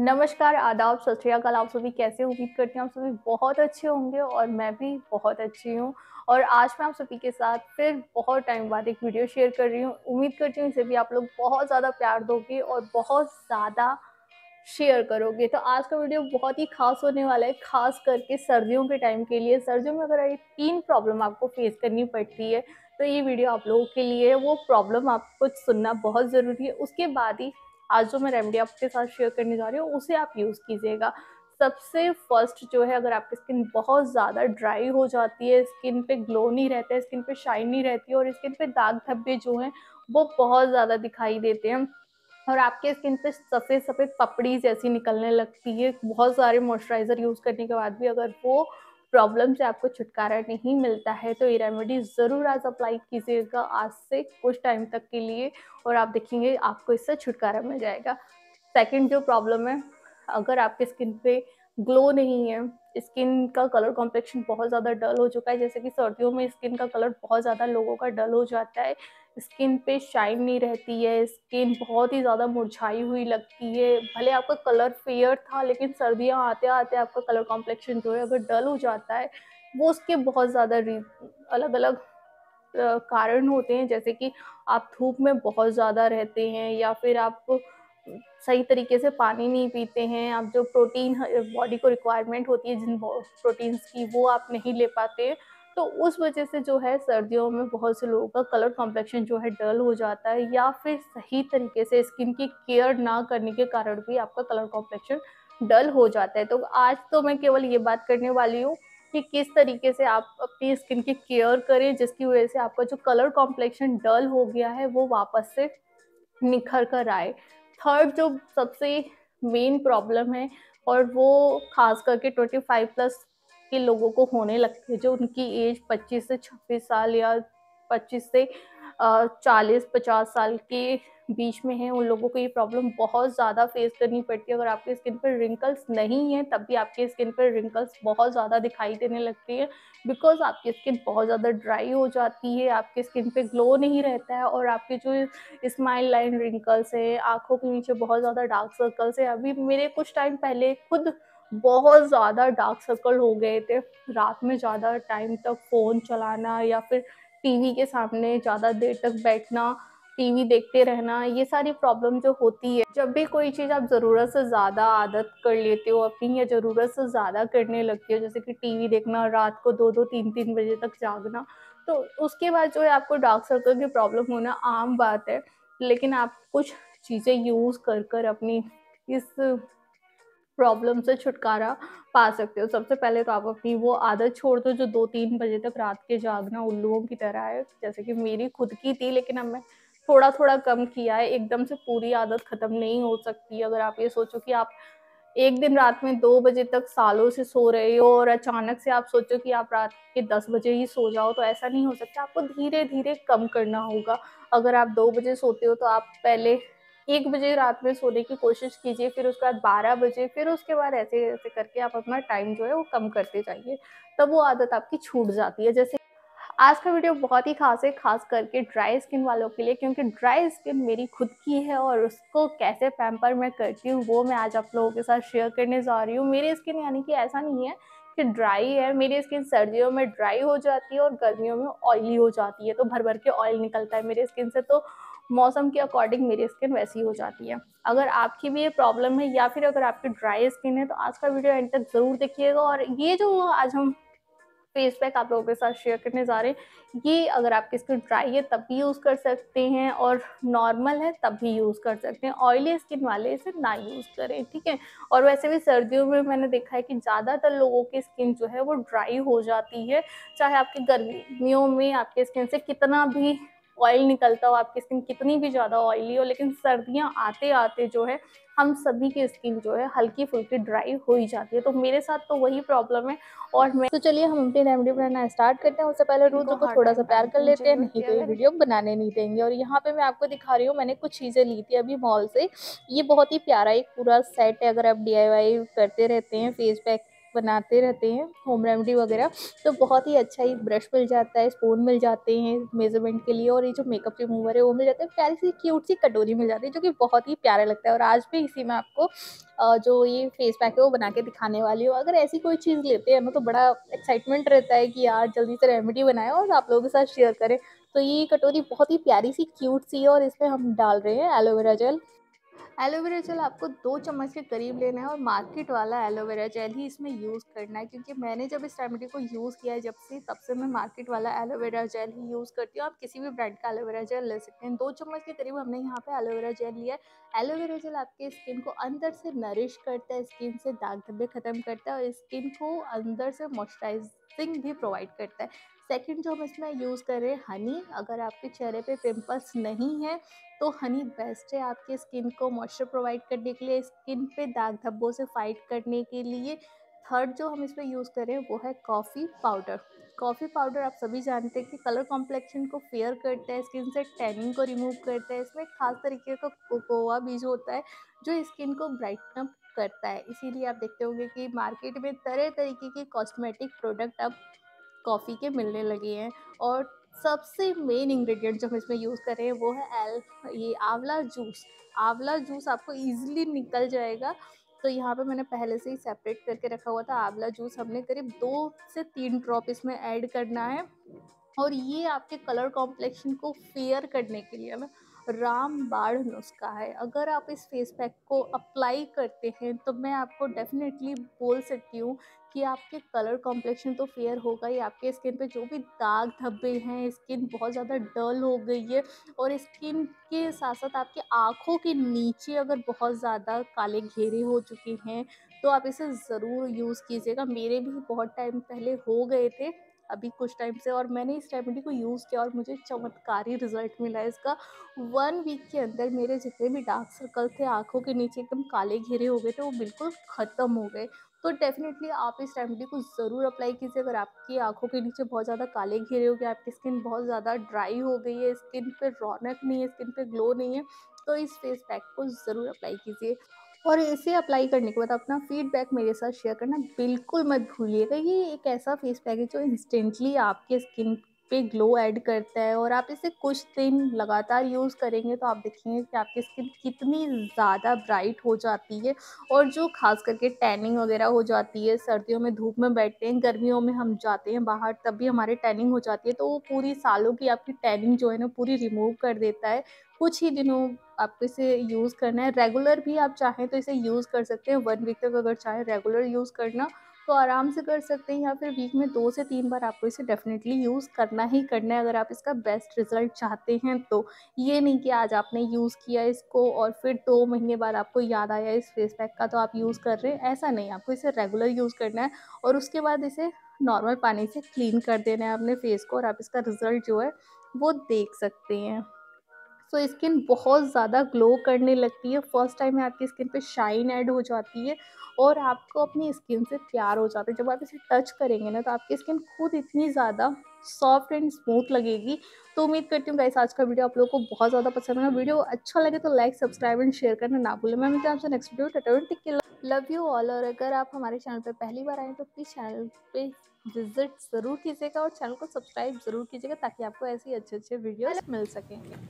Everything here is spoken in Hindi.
नमस्कार, आदाब, सत श्री अकाल। आप सभी कैसे हो? उम्मीद करती हूँ आप सभी बहुत अच्छे होंगे और मैं भी बहुत अच्छी हूँ। और आज मैं आप सभी के साथ फिर बहुत टाइम बाद एक वीडियो शेयर कर रही हूँ। उम्मीद करती हूँ इसे भी आप लोग बहुत ज़्यादा प्यार दोगे और बहुत ज़्यादा शेयर करोगे। तो आज का वीडियो बहुत ही ख़ास होने वाला है, ख़ास करके सर्दियों के टाइम के लिए। सर्दियों में अगर ये 3 प्रॉब्लम आपको फेस करनी पड़ती है, तो ये वीडियो आप लोगों के लिए है। वो प्रॉब्लम आपको सुनना बहुत ज़रूरी है। उसके बाद ही आज जो मैं रेमेडी आपके साथ शेयर करने जा रही हूँ उसे आप यूज़ कीजिएगा। सबसे फर्स्ट जो है, अगर आपकी स्किन बहुत ज़्यादा ड्राई हो जाती है, स्किन पे ग्लो नहीं रहता है, स्किन पे शाइन नहीं रहती है और स्किन पे दाग धब्बे जो हैं वो बहुत ज़्यादा दिखाई देते हैं और आपके स्किन पे सफ़ेद-सफ़ेद पपड़ी जैसी निकलने लगती है, बहुत सारे मॉइस्चराइज़र यूज़ करने के बाद भी अगर वो प्रॉब्लम से आपको छुटकारा नहीं मिलता है, तो ये रेमेडी ज़रूर आज अप्लाई कीजिएगा आज से कुछ टाइम तक के लिए और आप देखेंगे आपको इससे छुटकारा मिल जाएगा। सेकंड जो प्रॉब्लम है, अगर आपके स्किन पे ग्लो नहीं है, स्किन का कलर कॉम्प्लेक्शन बहुत ज़्यादा डल हो चुका है, जैसे कि सर्दियों में स्किन का कलर बहुत ज़्यादा लोगों का डल हो जाता है, स्किन पे शाइन नहीं रहती है, स्किन बहुत ही ज़्यादा मुरझाई हुई लगती है। भले आपका कलर फेयर था लेकिन सर्दियाँ आते-आते आपका कलर कॉम्प्लेक्शन जो है अगर डल हो जाता है, वो उसके बहुत ज़्यादा अलग-अलग कारण होते हैं, जैसे कि आप धूप में बहुत ज़्यादा रहते हैं या फिर आप सही तरीके से पानी नहीं पीते हैं, आप जो प्रोटीन बॉडी को रिक्वायरमेंट होती है जिन प्रोटीन्स की वो आप नहीं ले पाते हैं, तो उस वजह से जो है सर्दियों में बहुत से लोगों का कलर कॉम्प्लेक्शन जो है डल हो जाता है या फिर सही तरीके से स्किन की केयर ना करने के कारण भी आपका कलर कॉम्प्लेक्शन डल हो जाता है। तो आज तो मैं केवल ये बात करने वाली हूँ कि किस तरीके से आप अपनी स्किन की केयर करें जिसकी वजह से आपका जो कलर कॉम्प्लेक्शन डल हो गया है वो वापस से निखर कर आए। थर्ड जो सबसे मेन प्रॉब्लम है और वो ख़ास करके 25 प्लस के लोगों को होने लगती है, जो उनकी एज 25 से 26 साल या 25 से 40-50 साल के बीच में है, उन लोगों को ये प्रॉब्लम बहुत ज़्यादा फेस करनी पड़ती है। अगर आपकी स्किन पर रिंकल्स नहीं है तब भी आपकी स्किन पर रिंकल्स बहुत ज़्यादा दिखाई देने लगती है, बिकॉज़ आपकी स्किन बहुत ज़्यादा ड्राई हो जाती है, आपकी स्किन पे ग्लो नहीं रहता है और आपके जो स्माइल लाइन रिंकल्स है, आँखों के नीचे बहुत ज़्यादा डार्क सर्कल्स है। अभी मेरे कुछ टाइम पहले खुद बहुत ज़्यादा डार्क सर्कल हो गए थे। रात में ज़्यादा टाइम तक फ़ोन चलाना या फिर टीवी के सामने ज़्यादा देर तक बैठना, टीवी देखते रहना, ये सारी प्रॉब्लम जो होती है, जब भी कोई चीज़ आप ज़रूरत से ज़्यादा आदत कर लेते हो अपनी या ज़रूरत से ज़्यादा करने लगते हो, जैसे कि टीवी देखना, रात को 2-2 3-3 बजे तक जागना, तो उसके बाद जो है आपको डार्क सर्कल की प्रॉब्लम होना आम बात है। लेकिन आप कुछ चीज़ें यूज़ कर अपनी इस प्रॉब्लम से छुटकारा पा सकते हो। सबसे पहले तो आप अपनी वो आदत छोड़ दो जो 2-3 बजे तक रात के जागना उल्लुओं की तरह है, जैसे कि मेरी खुद की थी, लेकिन अब मैं थोड़ा-थोड़ा कम किया है। एकदम से पूरी आदत ख़त्म नहीं हो सकती। अगर आप ये सोचो कि आप एक दिन रात में 2 बजे तक सालों से सो रहे हो और अचानक से आप सोचो कि आप रात के 10 बजे ही सो जाओ, तो ऐसा नहीं हो सकता। आपको धीरे-धीरे कम करना होगा। अगर आप 2 बजे सोते हो तो आप पहले 1 बजे रात में सोने की कोशिश कीजिए, फिर उसके बाद 12 बजे, फिर उसके बाद ऐसे-ऐसे करके आप अपना टाइम जो है वो कम करते जाइए। तब वो आदत आपकी छूट जाती है। जैसे आज का वीडियो बहुत ही ख़ास है, ख़ास करके ड्राई स्किन वालों के लिए, क्योंकि ड्राई स्किन मेरी खुद की है और उसको कैसे पैम्पर मैं करती हूँ वो मैं आज आप लोगों के साथ शेयर करने जा रही हूँ। मेरी स्किन यानी कि ऐसा नहीं है कि ड्राई है, मेरी स्किन सर्दियों में ड्राई हो जाती है और गर्मियों में ऑयली हो जाती है, तो भर-भर के ऑयल निकलता है मेरी स्किन से, तो मौसम के अकॉर्डिंग मेरी स्किन वैसी हो जाती है। अगर आपकी भी ये प्रॉब्लम है या फिर अगर आपकी ड्राई स्किन है तो आज का वीडियो एंड तक ज़रूर देखिएगा। और ये जो आज हम फेस पैक आप लोगों के साथ शेयर करने जा रहे हैं, ये अगर आपकी स्किन ड्राई है तब भी यूज़ कर सकते हैं और नॉर्मल है तब भी यूज़ कर सकते हैं। ऑयली स्किन वाले इसे ना यूज़ करें, ठीक है? और वैसे भी सर्दियों में मैंने देखा है कि ज़्यादातर लोगों की स्किन जो है वो ड्राई हो जाती है, चाहे आपकी गर्मियों में आपकी स्किन से कितना भी ऑयल निकलता हो, आपकी स्किन कितनी भी ज़्यादा ऑयली हो, लेकिन सर्दियाँ आते-आते जो है हम सभी की स्किन जो है हल्की-फुल्की ड्राई हो ही जाती है। तो मेरे साथ तो वही प्रॉब्लम है और मैं तो चलिए हम अपनी रेमेडी बनाना स्टार्ट करते हैं। उससे पहले रुद्र को थोड़ा-सा प्यार कर लेते हैं, नहीं तो ये वीडियो बनाने नहीं देंगे। और यहाँ पे मैं आपको दिखा रही हूँ, मैंने कुछ चीज़ें ली थी अभी मॉल से। ये बहुत ही प्यारा एक पूरा सेट है, अगर आप डीआईवाई करते रहते हैं फेस पैक बनाते रहते हैं होम रेमेडी वगैरह, तो बहुत ही अच्छा ही ब्रश मिल जाता है, स्पून मिल जाते हैं मेजरमेंट के लिए, और ये जो मेकअप रिमूवर है वो मिल जाता है, प्यारी सी क्यूट सी कटोरी मिल जाती है जो कि बहुत ही प्यारा लगता है। और आज भी इसी में आपको जो ये फेस पैक है वो बना के दिखाने वाली हूँ। अगर ऐसी कोई चीज़ लेते हैं ना तो बड़ा एक्साइटमेंट रहता है कि यार जल्दी से रेमेडी बनाएं और आप लोगों के साथ शेयर करें। तो ये कटोरी बहुत ही प्यारी सी क्यूट सी है और इसमें हम डाल रहे हैं एलोवेरा जेल। एलोवेरा जेल आपको 2 चम्मच के करीब लेना है और मार्केट वाला एलोवेरा जेल ही इसमें यूज़ करना है, क्योंकि मैंने जब इस रेमेडी को यूज़ किया है जब से, तब से मैं मार्केट वाला एलोवेरा जेल ही यूज़ करती हूँ। आप किसी भी ब्रांड का एलोवेरा जेल ले सकते हैं। 2 चम्मच के करीब हमने यहाँ पे एलोवेरा जेल लिया है। एलोवेरा जेल आपके स्किन को अंदर से नरिश करता है, स्किन से दाग धब्बे ख़त्म करता है और स्किन को अंदर से मॉइस्चराइजिंग भी प्रोवाइड करता है। सेकंड जो हम इसमें यूज़ कर रहे हैं हनी। अगर आपके चेहरे पे पिंपल्स नहीं है तो हनी बेस्ट है आपके स्किन को मॉइस्चर प्रोवाइड करने के लिए, स्किन पे दाग धब्बों से फाइट करने के लिए। थर्ड जो हम इसमें यूज़ करें वो है कॉफ़ी पाउडर। कॉफ़ी पाउडर आप सभी जानते हैं कि कलर कॉम्प्लेक्शन को फेयर करता है, स्किन से टैनिंग को रिमूव करता है। इसमें एक खास तरीके का कोकोआ बीज होता है जो स्किन को ब्राइटन अप करता है। इसीलिए आप देखते होंगे कि मार्केट में तरह तरीके के कॉस्मेटिक प्रोडक्ट अब कॉफ़ी के मिलने लगे हैं। और सबसे मेन इंग्रेडिएंट जो हम इसमें यूज़ कर रहे हैं वो है ये आंवला जूस। आंवला जूस आपको ईजिली निकल जाएगा। तो यहाँ पे मैंने पहले से ही सेपरेट करके रखा हुआ था। आंवला जूस हमने करीब 2 से 3 ड्रॉप इसमें ऐड करना है और ये आपके कलर कॉम्प्लेक्शन को फेयर करने के लिए ना रामबाण नुस्खा है। अगर आप इस फेस पैक को अप्लाई करते हैं तो मैं आपको डेफिनेटली बोल सकती हूँ कि आपके कलर कॉम्प्लेक्शन तो फेयर होगा ही, आपके स्किन पे जो भी दाग धब्बे हैं, स्किन बहुत ज़्यादा डल हो गई है और स्किन के साथ साथ आपकी आँखों के नीचे अगर बहुत ज़्यादा काले घेरे हो चुके हैं तो आप इसे ज़रूर यूज़ कीजिएगा। मेरे भी बहुत टाइम पहले हो गए थे अभी कुछ टाइम से, और मैंने इस रेमेडी को यूज़ किया और मुझे चमत्कारी रिजल्ट मिला इसका। 1 वीक के अंदर मेरे जितने भी डार्क सर्कल थे, आँखों के नीचे एकदम काले घेरे हो गए थे, वो बिल्कुल ख़त्म हो गए। तो डेफ़िनेटली आप इस रेमेडी को ज़रूर अप्लाई कीजिए। अगर आपकी आँखों के नीचे बहुत ज़्यादा काले घेरे हो गए, आपकी स्किन बहुत ज़्यादा ड्राई हो गई है, स्किन पे रौनक नहीं है, स्किन पे ग्लो नहीं है, तो इस फेस पैक को ज़रूर अप्लाई कीजिए। और इसे अप्लाई करने के बाद अपना फीडबैक मेरे साथ शेयर करना बिल्कुल मत भूलिएगा। ये एक ऐसा फेस पैक है जो इंस्टेंटली आपके स्किन पे ग्लो ऐड करता है और आप इसे कुछ दिन लगातार यूज़ करेंगे तो आप देखेंगे कि आपकी स्किन कितनी ज़्यादा ब्राइट हो जाती है। और जो खास करके टैनिंग वगैरह हो जाती है, सर्दियों में धूप में बैठते हैं, गर्मियों में हम जाते हैं बाहर तब भी हमारे टैनिंग हो जाती है, तो वो पूरी सालों की आपकी टैनिंग जो है ना पूरी रिमूव कर देता है। कुछ ही दिनों आपको इसे यूज़ करना है। रेगुलर भी आप चाहें तो इसे यूज़ कर सकते हैं। 1 वीक तक अगर चाहें रेगुलर यूज़ करना तो आराम से कर सकते हैं, या फिर वीक में 2 से 3 बार आपको इसे डेफ़िनेटली यूज़ करना ही करना है अगर आप इसका बेस्ट रिज़ल्ट चाहते हैं तो। ये नहीं कि आज आपने यूज़ किया इसको और फिर 2 महीने बाद आपको याद आया इस फेस पैक का तो आप यूज़ कर रहे हैं, ऐसा नहीं। आपको इसे रेगुलर यूज़ करना है और उसके बाद इसे नॉर्मल पानी से क्लीन कर देना है अपने फेस को और आप इसका रिज़ल्ट जो है वो देख सकते हैं। सो स्किन बहुत ज़्यादा ग्लो करने लगती है। फर्स्ट टाइम में आपकी स्किन पे शाइन ऐड हो जाती है और आपको अपनी स्किन से प्यार हो जाता है। जब आप इसे टच करेंगे ना तो आपकी स्किन खुद इतनी ज़्यादा सॉफ्ट एंड स्मूथ लगेगी। तो उम्मीद करती हूँ गाइस आज का वीडियो आप लोगों को बहुत ज़्यादा पसंद आया। वीडियो अच्छा लगे तो लाइक, सब्सक्राइब एंड शेयर करना ना भूलें। मैं मिलती हूँ आपसे next video. Tata, take care, love you all. और अगर आप हमारे चैनल पे पहली बार आए तो प्लीज़ चैनल पे विजिट ज़रूर कीजिएगा और चैनल को सब्सक्राइब ज़रूर कीजिएगा ताकि आपको ऐसी अच्छे वीडियोस मिल सकें।